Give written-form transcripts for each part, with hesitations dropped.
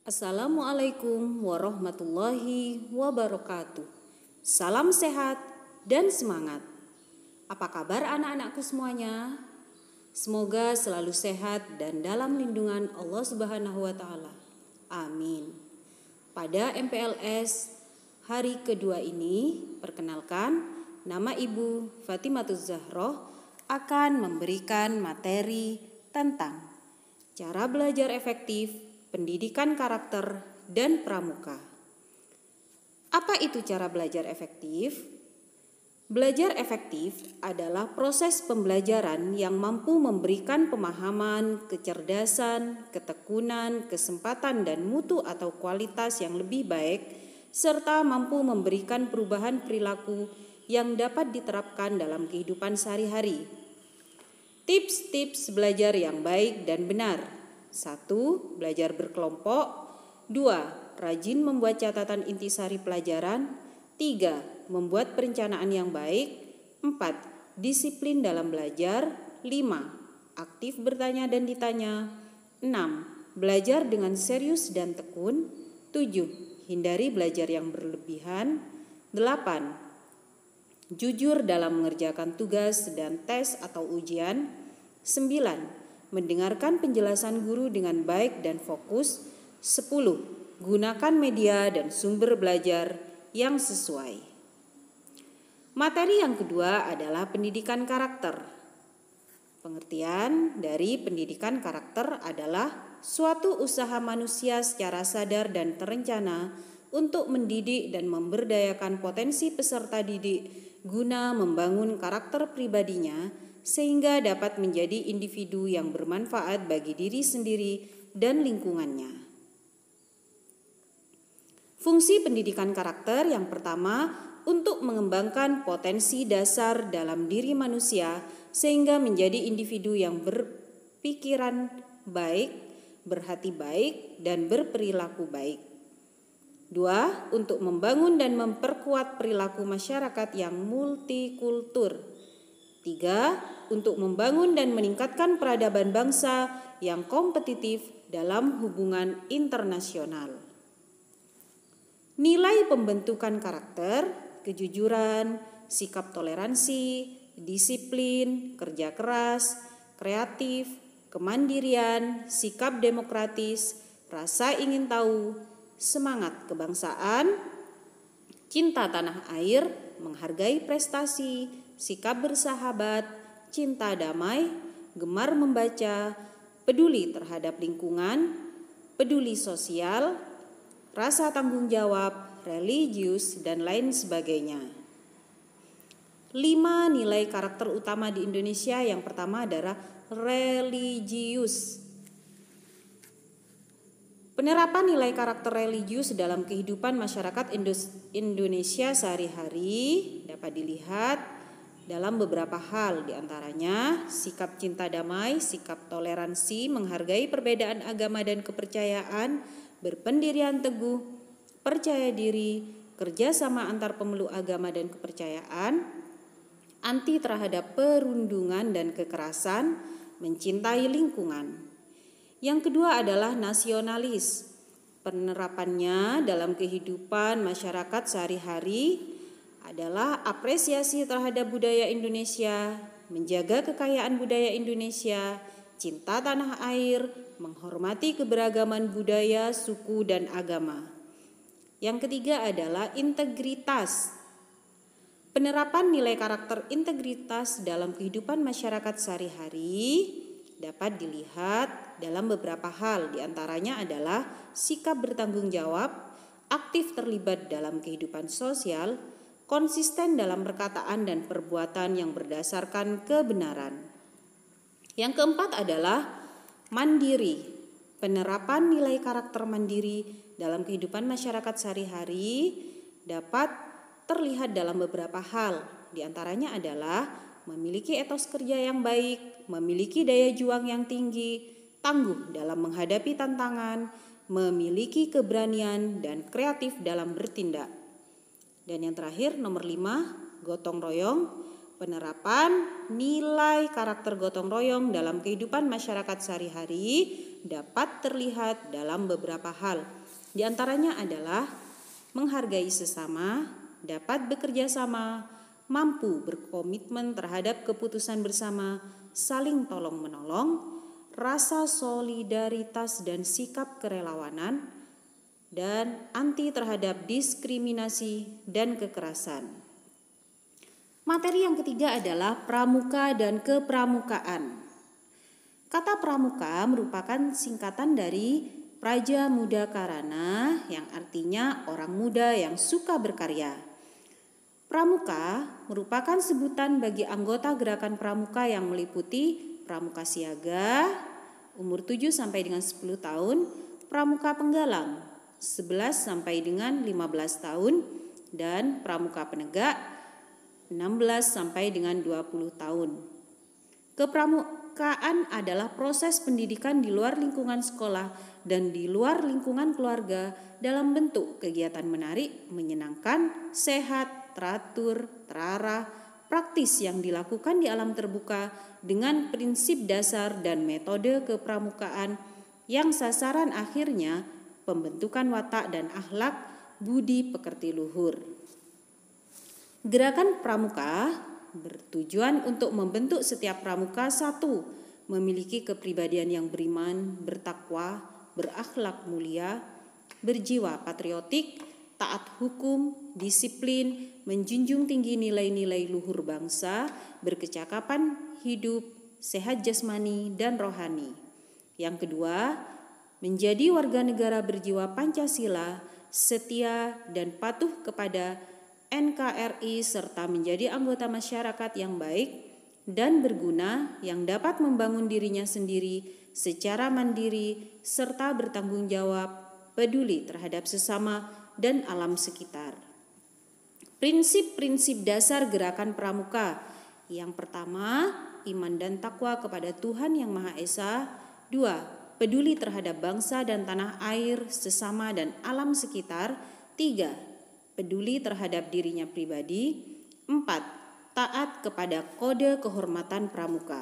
Assalamualaikum warahmatullahi wabarakatuh. Salam sehat dan semangat. Apa kabar anak-anakku semuanya? Semoga selalu sehat dan dalam lindungan Allah Subhanahu wa taala. Amin. Pada MPLS hari kedua ini, perkenalkan nama Ibu Fatimatuz Zahroh akan memberikan materi tentang cara belajar efektif, pendidikan karakter, dan pramuka. Apa itu cara belajar efektif? Belajar efektif adalah proses pembelajaran yang mampu memberikan pemahaman, kecerdasan, ketekunan, kesempatan, dan mutu atau kualitas yang lebih baik, serta mampu memberikan perubahan perilaku yang dapat diterapkan dalam kehidupan sehari-hari. Tips-tips belajar yang baik dan benar. 1. Belajar berkelompok. 2. Rajin membuat catatan intisari pelajaran. 3. Membuat perencanaan yang baik. 4. Disiplin dalam belajar. 5. Aktif bertanya dan ditanya. 6. Belajar dengan serius dan tekun. 7. Hindari belajar yang berlebihan. 8. Jujur dalam mengerjakan tugas dan tes atau ujian. 9. Mendengarkan penjelasan guru dengan baik dan fokus. 10. Gunakan media dan sumber belajar yang sesuai. Materi yang kedua adalah pendidikan karakter. Pengertian dari pendidikan karakter adalah suatu usaha manusia secara sadar dan terencana untuk mendidik dan memberdayakan potensi peserta didik guna membangun karakter pribadinya sehingga dapat menjadi individu yang bermanfaat bagi diri sendiri dan lingkungannya. Fungsi pendidikan karakter yang pertama, untuk mengembangkan potensi dasar dalam diri manusia sehingga menjadi individu yang berpikiran baik, berhati baik, dan berperilaku baik. 2. Untuk membangun dan memperkuat perilaku masyarakat yang multikultur. 3. Untuk membangun dan meningkatkan peradaban bangsa yang kompetitif dalam hubungan internasional. Nilai pembentukan karakter, kejujuran, sikap toleransi, disiplin, kerja keras, kreatif, kemandirian, sikap demokratis, rasa ingin tahu, semangat kebangsaan, cinta tanah air, menghargai prestasi, sikap bersahabat, cinta damai, gemar membaca, peduli terhadap lingkungan, peduli sosial, rasa tanggung jawab, religius, dan lain sebagainya. 5 nilai karakter utama di Indonesia. Yang pertama adalah religius. Penerapan nilai karakter religius dalam kehidupan masyarakat Indonesia sehari-hari dapat dilihat dalam beberapa hal, diantaranya sikap cinta damai, sikap toleransi, menghargai perbedaan agama dan kepercayaan, berpendirian teguh, percaya diri, kerjasama antar pemeluk agama dan kepercayaan, anti terhadap perundungan dan kekerasan, mencintai lingkungan. Yang kedua adalah nasionalis. Penerapannya dalam kehidupan masyarakat sehari-hari adalah apresiasi terhadap budaya Indonesia, menjaga kekayaan budaya Indonesia, cinta tanah air, menghormati keberagaman budaya, suku, dan agama. Yang ketiga adalah integritas. Penerapan nilai karakter integritas dalam kehidupan masyarakat sehari-hari dapat dilihat dalam beberapa hal, diantaranya adalah sikap bertanggung jawab, aktif terlibat dalam kehidupan sosial, konsisten dalam perkataan dan perbuatan yang berdasarkan kebenaran. Yang keempat adalah mandiri. Penerapan nilai karakter mandiri dalam kehidupan masyarakat sehari-hari dapat terlihat dalam beberapa hal. Di antaranya adalah memiliki etos kerja yang baik, memiliki daya juang yang tinggi, tangguh dalam menghadapi tantangan, memiliki keberanian dan kreatif dalam bertindak. Dan yang terakhir nomor 5, gotong royong, Penerapan nilai karakter gotong royong dalam kehidupan masyarakat sehari-hari dapat terlihat dalam beberapa hal. Di antaranya adalah menghargai sesama, dapat bekerja sama, mampu berkomitmen terhadap keputusan bersama, saling tolong-menolong, rasa solidaritas dan sikap kerelawanan, dan anti terhadap diskriminasi dan kekerasan. Materi yang ketiga adalah pramuka dan kepramukaan. Kata pramuka merupakan singkatan dari Praja Muda Karana yang artinya orang muda yang suka berkarya. Pramuka merupakan sebutan bagi anggota gerakan pramuka yang meliputi pramuka siaga umur 7 sampai dengan 10 tahun, pramuka penggalang 11 sampai dengan 15 tahun, dan pramuka penegak 16 sampai dengan 20 tahun. Kepramukaan adalah proses pendidikan di luar lingkungan sekolah dan di luar lingkungan keluarga dalam bentuk kegiatan menarik, menyenangkan, sehat, teratur, terarah, praktis yang dilakukan di alam terbuka dengan prinsip dasar dan metode kepramukaan yang sasaran akhirnya pembentukan watak dan akhlak budi pekerti luhur. Gerakan pramuka bertujuan untuk membentuk setiap pramuka satu, memiliki kepribadian yang beriman, bertakwa, berakhlak mulia, berjiwa patriotik, taat hukum, disiplin, menjunjung tinggi nilai-nilai luhur bangsa, berkecakapan hidup, sehat jasmani dan rohani. Yang kedua, menjadi warga negara berjiwa Pancasila, setia dan patuh kepada NKRI serta menjadi anggota masyarakat yang baik dan berguna yang dapat membangun dirinya sendiri secara mandiri serta bertanggung jawab, peduli terhadap sesama dan alam sekitar. Prinsip-prinsip dasar gerakan pramuka. Yang pertama, iman dan takwa kepada Tuhan Yang Maha Esa. 2, peduli terhadap bangsa dan tanah air, sesama dan alam sekitar. 3, peduli terhadap dirinya pribadi. 4, taat kepada kode kehormatan pramuka.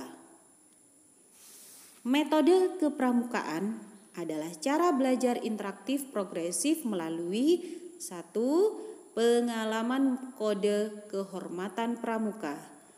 Metode kepramukaan adalah cara belajar interaktif progresif melalui 1, pengalaman kode kehormatan pramuka.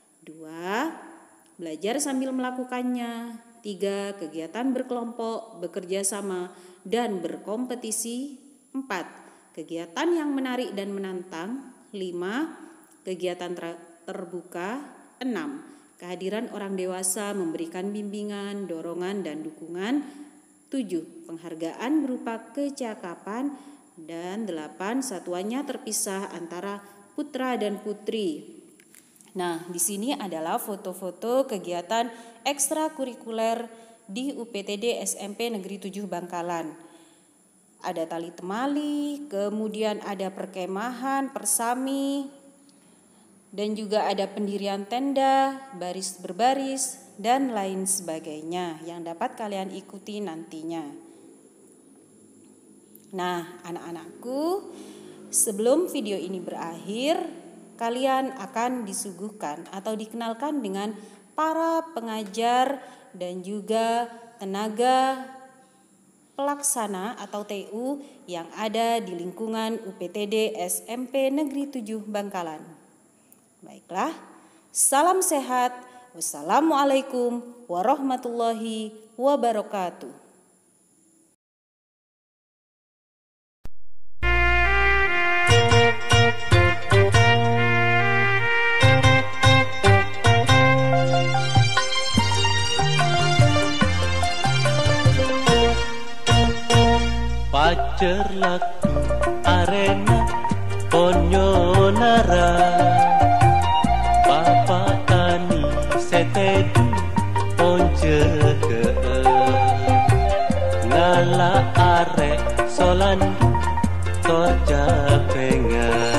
2, belajar sambil melakukannya. 3, kegiatan berkelompok, bekerja sama, dan berkompetisi. 4, kegiatan yang menarik dan menantang. 5, kegiatan terbuka. 6, kehadiran orang dewasa memberikan bimbingan, dorongan, dan dukungan. 7, penghargaan berupa kecakapan. Dan 8, satuannya terpisah antara putra dan putri. Nah, di sini adalah foto-foto kegiatan ekstrakurikuler di UPTD SMP Negeri 7 Bangkalan. Ada tali temali, kemudian ada perkemahan, persami, dan juga ada pendirian tenda, baris berbaris, dan lain sebagainya yang dapat kalian ikuti nantinya. Nah, anak-anakku, sebelum video ini berakhir, kalian akan disuguhkan atau dikenalkan dengan para pengajar dan juga tenaga pelaksana atau TU yang ada di lingkungan UPTD SMP Negeri 7 Bangkalan. Baiklah, salam sehat. Wassalamualaikum warahmatullahi wabarakatuh. Pacer laku arena ponyonara Papa tani setedu ponce ke Ngala arek solandu torja penga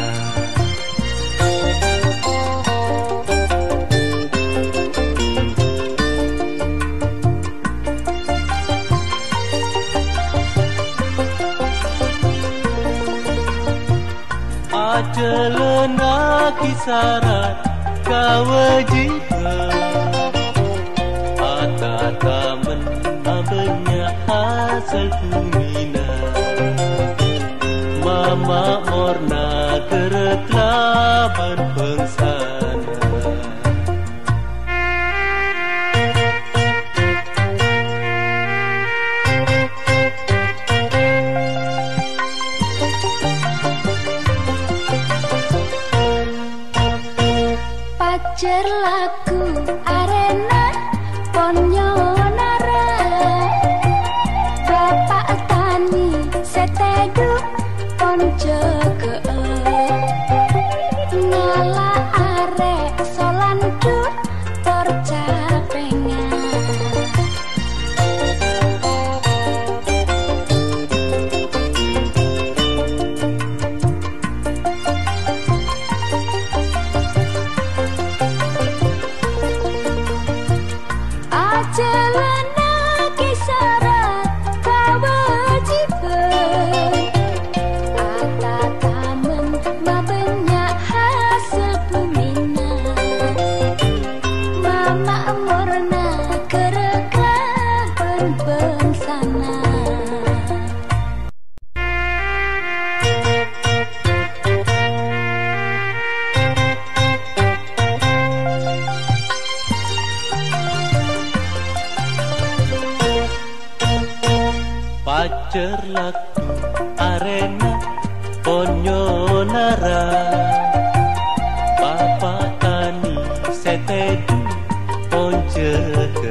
Ajelena kisarat kewajiban Atataman banyak hasil kumina Mama morna kereklaban pengsana Pacer laku arena ponyo nara Bapak tani setedu ponce ke Ngala arek solandu tercapengan Ajalana kisarat kewajiban Atatamen mabanyak hasil pemina Mama morna kereklaban pengsana Pacer laku arena ponyo nara Bapak tani setedu ponce ke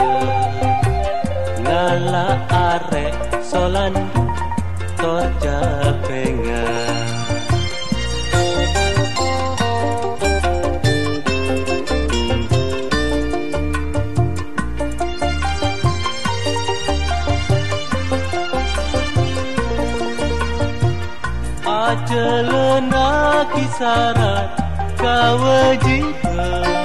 Ngala arek solandu torja pengan Ajalana kisarat kewajiban